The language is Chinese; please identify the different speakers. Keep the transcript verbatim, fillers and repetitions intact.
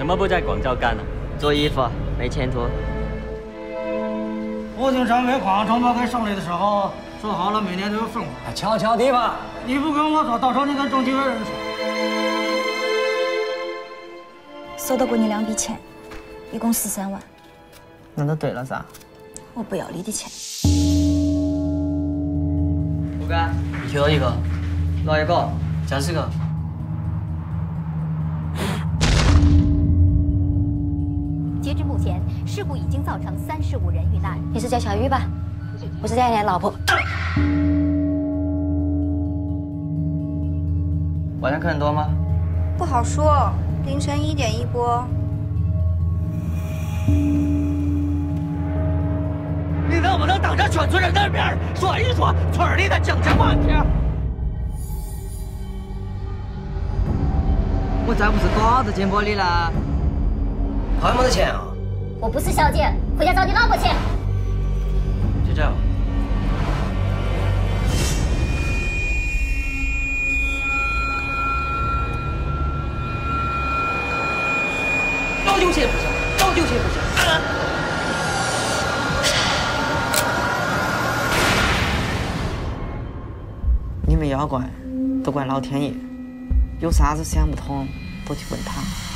Speaker 1: 么不在广州干呢？
Speaker 2: 做衣服没前途。
Speaker 3: 我经常煤矿承包给省里的时候，说好了每年都有分红。
Speaker 4: 悄悄的吧，
Speaker 3: 你不跟我说，到时候你跟中纪委人说。
Speaker 5: 收到过你两笔钱，一共十三万。
Speaker 2: 那都对了噻。
Speaker 5: 我不要你的钱。
Speaker 2: 不干，
Speaker 1: 一个一个，
Speaker 2: 哪一个？
Speaker 1: 这是个。
Speaker 6: 截至目前，事故已经造成三十五人遇难。
Speaker 5: 你是叫小雨吧？我是佳妍老婆。
Speaker 2: 晚上客人多吗？
Speaker 7: 不好说，凌晨一点一波。
Speaker 3: 你能不能当着全村人的面说一说村里的经济问题？
Speaker 2: 我再不是搞子进玻璃了。
Speaker 4: 还没得钱啊！
Speaker 6: 我不是小姐，回家找你老婆去。
Speaker 1: 就这样。
Speaker 2: 老有钱不行，老有钱不行。啊、你们要怪，都怪老天爷，有啥子想不通，都去问他。